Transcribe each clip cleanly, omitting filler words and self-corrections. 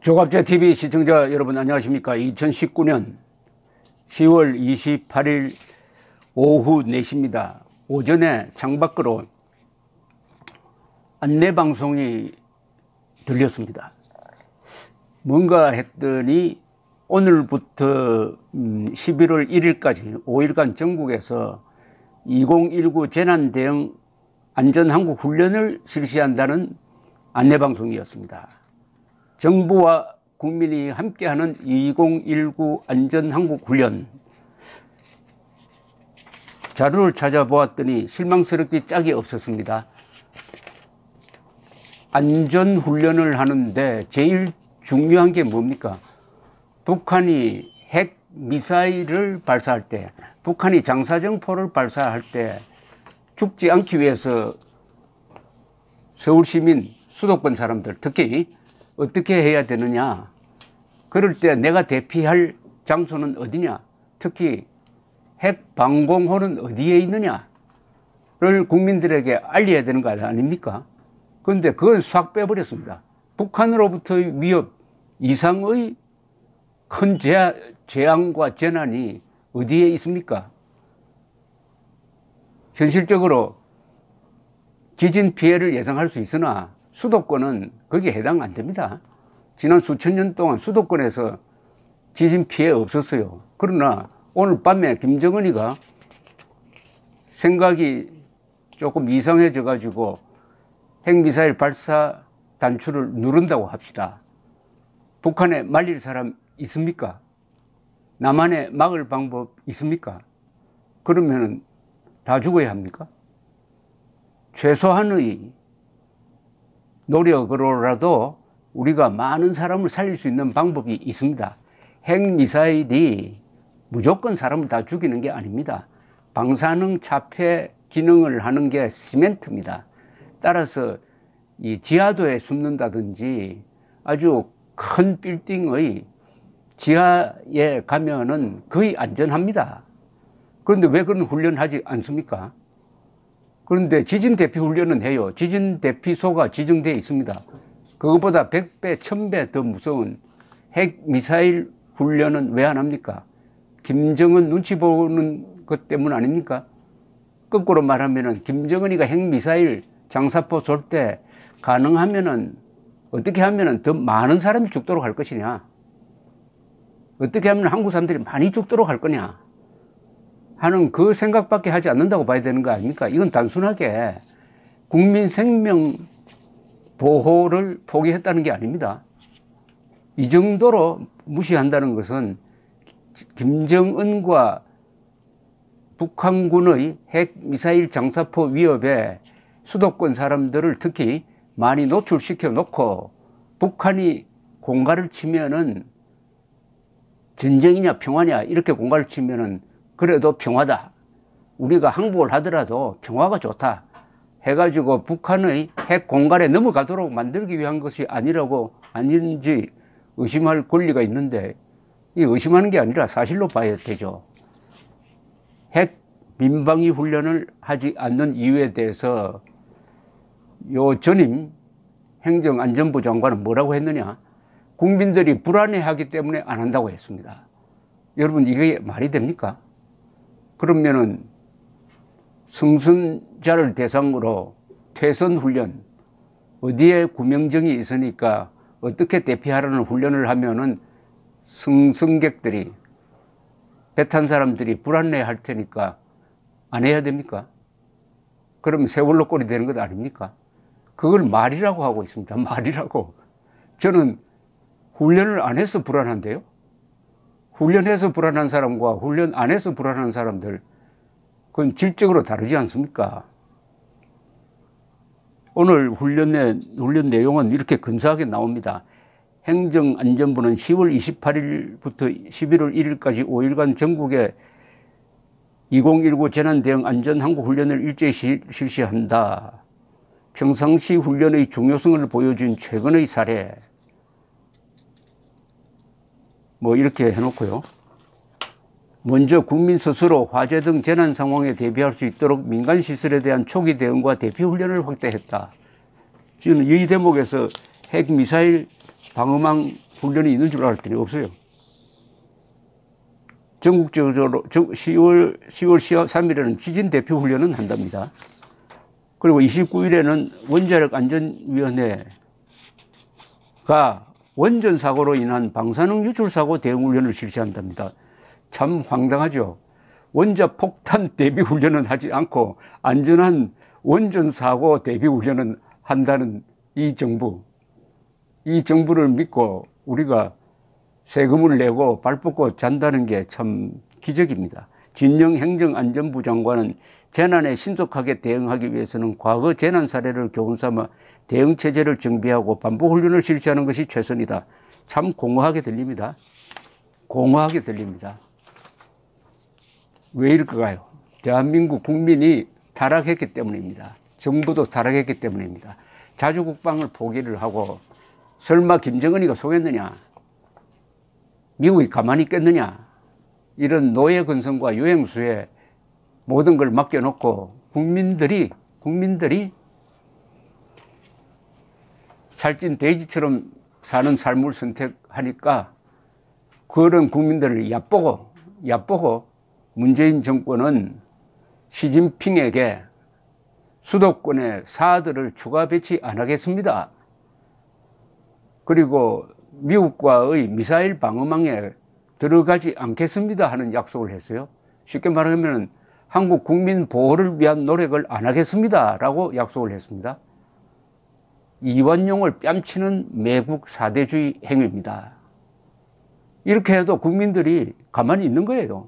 조갑제TV 시청자 여러분 안녕하십니까. 2019년 10월 28일 오후 4시입니다. 오전에 창밖으로 안내방송이 들렸습니다. 뭔가 했더니 오늘부터 11월 1일까지 5일간 전국에서 2019 재난대응 안전항공훈련을 실시한다는 안내방송이었습니다. 정부와 국민이 함께하는 2019 안전항공훈련 자료를 찾아보았더니 실망스럽게 짝이 없었습니다. 안전훈련을 하는데 제일 중요한 게 뭡니까? 북한이 핵 미사일을 발사할 때, 북한이 장사정포를 발사할 때 죽지 않기 위해서 서울시민, 수도권 사람들 특히 어떻게 해야 되느냐. 그럴 때 내가 대피할 장소는 어디냐. 특히 핵방공호는 어디에 있느냐를 국민들에게 알려야 되는 거 아닙니까? 그런데 그걸 싹 빼버렸습니다. 북한으로부터의 위협 이상의 큰 재앙과 재난이 어디에 있습니까? 현실적으로 지진 피해를 예상할 수 있으나 수도권은 거기에 해당 안 됩니다. 지난 수천 년 동안 수도권에서 지진 피해 없었어요. 그러나 오늘 밤에 김정은이가 생각이 조금 이상해져 가지고 핵미사일 발사 단추를 누른다고 합시다. 북한에 말릴 사람 있습니까? 남한에 막을 방법 있습니까? 그러면 다 죽어야 합니까? 최소한의 노력으로라도 우리가 많은 사람을 살릴 수 있는 방법이 있습니다. 핵미사일이 무조건 사람을 다 죽이는 게 아닙니다. 방사능 차폐 기능을 하는 게 시멘트입니다. 따라서 이 지하도에 숨는다든지 아주 큰 빌딩의 지하에 가면은 거의 안전합니다. 그런데 왜 그런 훈련하지 않습니까? 그런데 지진 대피 훈련은 해요. 지진 대피소가 지정되어 있습니다. 그것보다 100배, 1000배 더 무서운 핵 미사일 훈련은 왜 안 합니까? 김정은 눈치 보는 것 때문 아닙니까? 거꾸로 말하면은 김정은이가 핵 미사일 장사포 쏠 때 가능하면은 어떻게 하면은 더 많은 사람이 죽도록 할 것이냐? 어떻게 하면 한국 사람들이 많이 죽도록 할 거냐? 하는 그 생각밖에 하지 않는다고 봐야 되는 거 아닙니까? 이건 단순하게 국민 생명 보호를 포기했다는 게 아닙니다. 이 정도로 무시한다는 것은 김정은과 북한군의 핵미사일 장사포 위협에 수도권 사람들을 특히 많이 노출시켜 놓고 북한이 공갈을 치면은 전쟁이냐 평화냐 이렇게 공갈을 치면은 그래도 평화다. 우리가 항복을 하더라도 평화가 좋다. 해가지고 북한의 핵 공갈에 넘어가도록 만들기 위한 것이 아닌지 의심할 권리가 있는데, 이 의심하는 게 아니라 사실로 봐야 되죠. 핵 민방위 훈련을 하지 않는 이유에 대해서 요 전임 행정안전부 장관은 뭐라고 했느냐? 국민들이 불안해하기 때문에 안 한다고 했습니다. 여러분, 이게 말이 됩니까? 그러면은 승선자를 대상으로 퇴선 훈련, 어디에 구명정이 있으니까 어떻게 대피하라는 훈련을 하면은 승객들이, 배 탄 사람들이 불안해 할 테니까 안 해야 됩니까? 그러면 세월로 꼴이 되는 것 아닙니까? 그걸 말이라고 하고 있습니다. 말이라고. 저는 훈련을 안 해서 불안한데요. 훈련해서 불안한 사람과 훈련 안 해서 불안한 사람들, 그건 질적으로 다르지 않습니까? 오늘 훈련 내용은 이렇게 근사하게 나옵니다. 행정안전부는 10월 28일부터 11월 1일까지 5일간 전국에 2019 재난대응 안전항공훈련을 일제히 실시한다. 평상시 훈련의 중요성을 보여준 최근의 사례. 뭐 이렇게 해놓고요. 먼저 국민 스스로 화재 등 재난 상황에 대비할 수 있도록 민간시설에 대한 초기 대응과 대피 훈련을 확대했다. 지금 이 대목에서 핵미사일 방어망 훈련이 있는 줄 알았더니 없어요. 전국적으로 10월 13일에는 지진 대피 훈련은 한답니다. 그리고 29일에는 원자력 안전위원회가 원전 사고로 인한 방사능 유출 사고 대응 훈련을 실시한답니다. 참 황당하죠. 원자 폭탄 대비 훈련은 하지 않고 안전한 원전 사고 대비 훈련은 한다는 이 정부를 믿고 우리가 세금을 내고 발 뻗고 잔다는 게 참 기적입니다. 진영 행정안전부 장관은 재난에 신속하게 대응하기 위해서는 과거 재난 사례를 교훈 삼아 대응 체제를 정비하고 반복 훈련을 실시하는 것이 최선이다. 참 공허하게 들립니다. 공허하게 들립니다. 왜 이럴까요? 대한민국 국민이 타락했기 때문입니다. 정부도 타락했기 때문입니다. 자주국방을 포기를 하고 설마 김정은이가 속였느냐? 미국이 가만히 있겠느냐? 이런 노예 근성과 유행수에 모든 걸 맡겨놓고 국민들이 살찐 돼지처럼 사는 삶을 선택하니까 그런 국민들을 얕보고 문재인 정권은 시진핑에게 수도권에 사들을 추가 배치 안 하겠습니다. 그리고 미국과의 미사일 방어망에 들어가지 않겠습니다 하는 약속을 했어요. 쉽게 말하면 한국 국민 보호를 위한 노력을 안 하겠습니다 라고 약속을 했습니다. 이완용을 뺨치는 매국 사대주의 행위입니다. 이렇게 해도 국민들이 가만히 있는 거예요.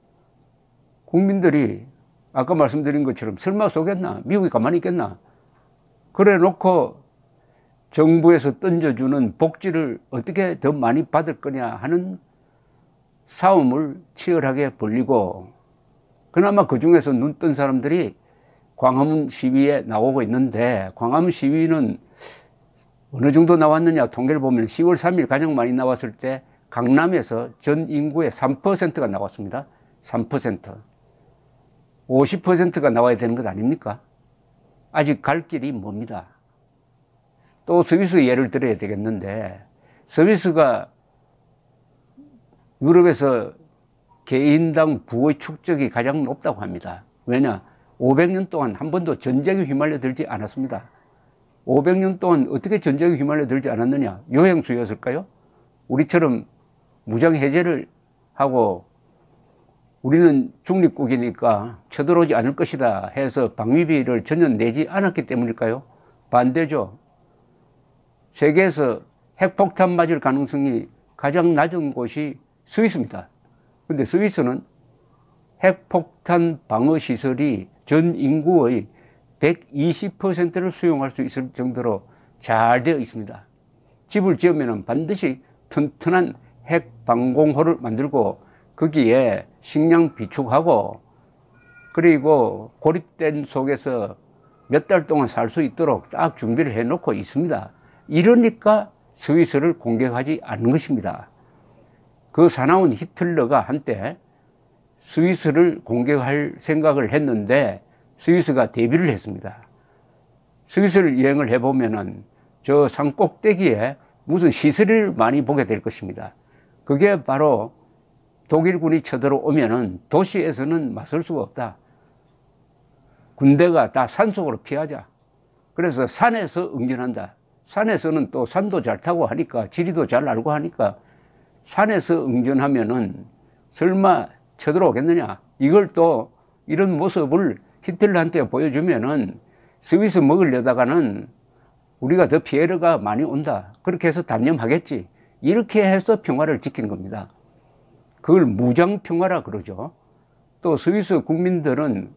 국민들이 아까 말씀드린 것처럼 설마 속였나? 미국이 가만히 있겠나? 그래 놓고 정부에서 던져주는 복지를 어떻게 더 많이 받을 거냐 하는 싸움을 치열하게 벌이고, 그나마 그 중에서 눈 뜬 사람들이 광화문 시위에 나오고 있는데, 광화문 시위는 어느 정도 나왔느냐 통계를 보면 10월 3일 가장 많이 나왔을 때 강남에서 전 인구의 3%가 나왔습니다. 3%. 50%가 나와야 되는 것 아닙니까? 아직 갈 길이 멉니다. 또 스위스 예를 들어야 되겠는데, 스위스가 유럽에서 개인당 부의 축적이 가장 높다고 합니다. 왜냐? 500년 동안 한 번도 전쟁에 휘말려 들지 않았습니다. 500년 동안 어떻게 전쟁에 휘말려 들지 않았느냐? 요행수였을까요? 우리처럼 무장 해제를 하고 우리는 중립국이니까 쳐들어오지 않을 것이다 해서 방위비를 전혀 내지 않았기 때문일까요? 반대죠. 세계에서 핵폭탄 맞을 가능성이 가장 낮은 곳이 스위스입니다. 근데 스위스는 핵폭탄 방어시설이 전 인구의 120%를 수용할 수 있을 정도로 잘 되어 있습니다. 집을 지으면 반드시 튼튼한 핵방공호를 만들고 거기에 식량 비축하고, 그리고 고립된 속에서 몇 달 동안 살 수 있도록 딱 준비를 해놓고 있습니다. 이러니까 스위스를 공격하지 않는 것입니다. 그 사나운 히틀러가 한때 스위스를 공격할 생각을 했는데 스위스가 대비를 했습니다. 스위스를 여행을 해보면은 저 산 꼭대기에 무슨 시설을 많이 보게 될 것입니다. 그게 바로 독일군이 쳐들어오면은 도시에서는 맞설 수가 없다. 군대가 다 산속으로 피하자. 그래서 산에서 응전한다. 산에서는 또 산도 잘 타고 하니까, 지리도 잘 알고 하니까 산에서 응전하면은 설마 쳐들어오겠느냐. 이걸 또 이런 모습을 히틀러한테 보여주면은 스위스 먹으려다가는 우리가 더 피해가 많이 온다. 그렇게 해서 단념하겠지. 이렇게 해서 평화를 지킨 겁니다. 그걸 무장평화라 그러죠. 또 스위스 국민들은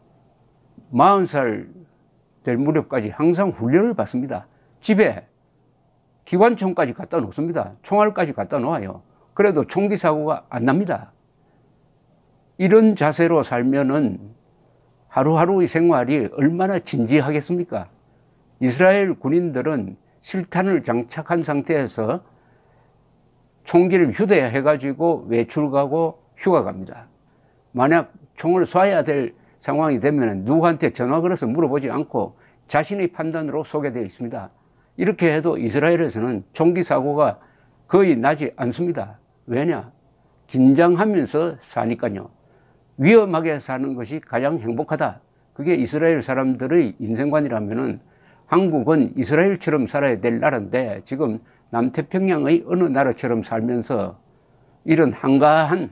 40살 될 무렵까지 항상 훈련을 받습니다. 집에 기관총까지 갖다 놓습니다. 총알까지 갖다 놓아요. 그래도 총기 사고가 안 납니다. 이런 자세로 살면은 하루하루의 생활이 얼마나 진지하겠습니까? 이스라엘 군인들은 실탄을 장착한 상태에서 총기를 휴대해가지고 외출 가고 휴가 갑니다. 만약 총을 쏴야 될 상황이 되면 누구한테 전화 걸어서 물어보지 않고 자신의 판단으로 쏘게 되어 있습니다. 이렇게 해도 이스라엘에서는 총기 사고가 거의 나지 않습니다. 왜냐? 긴장하면서 사니까요. 위험하게 사는 것이 가장 행복하다. 그게 이스라엘 사람들의 인생관이라면은 한국은 이스라엘처럼 살아야 될 나라인데 지금 남태평양의 어느 나라처럼 살면서 이런 한가한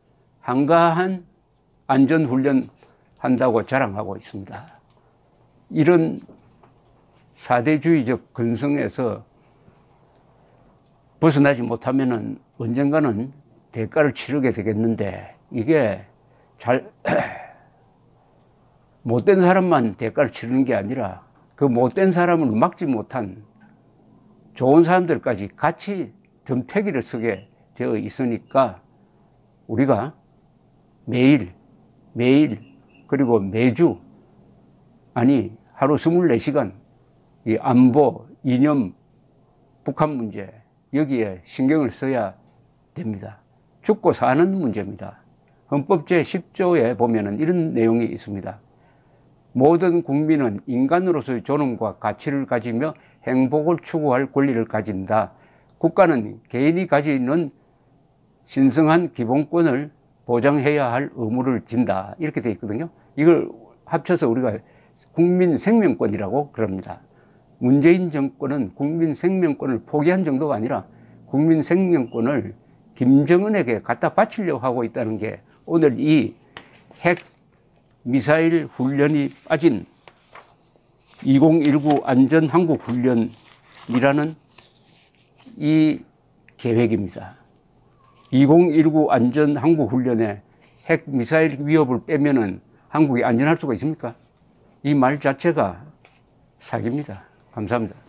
안전훈련 한다고 자랑하고 있습니다. 이런 사대주의적 근성에서 벗어나지 못하면은 언젠가는 대가를 치르게 되겠는데 이게 못된 사람만 대가를 치르는 게 아니라 그 못된 사람을 막지 못한 좋은 사람들까지 같이 덤태기를 서게 되어 있으니까 우리가 매일 그리고 매주 아니 하루 24시간 이 안보, 이념, 북한 문제 여기에 신경을 써야 됩니다. 죽고 사는 문제입니다. 헌법 제10조에 보면은 이런 내용이 있습니다. 모든 국민은 인간으로서의 존엄과 가치를 가지며 행복을 추구할 권리를 가진다. 국가는 개인이 가지는 신성한 기본권을 보장해야 할 의무를 진다. 이렇게 되어 있거든요. 이걸 합쳐서 우리가 국민 생명권이라고 그럽니다. 문재인 정권은 국민 생명권을 포기한 정도가 아니라 국민 생명권을 김정은에게 갖다 바치려고 하고 있다는 게 오늘 이 핵 미사일 훈련이 빠진 2019 안전항공훈련이라는 이 계획입니다. 2019 안전항공훈련에 핵 미사일 위협을 빼면은 한국이 안전할 수가 있습니까? 이 말 자체가 사기입니다. 감사합니다.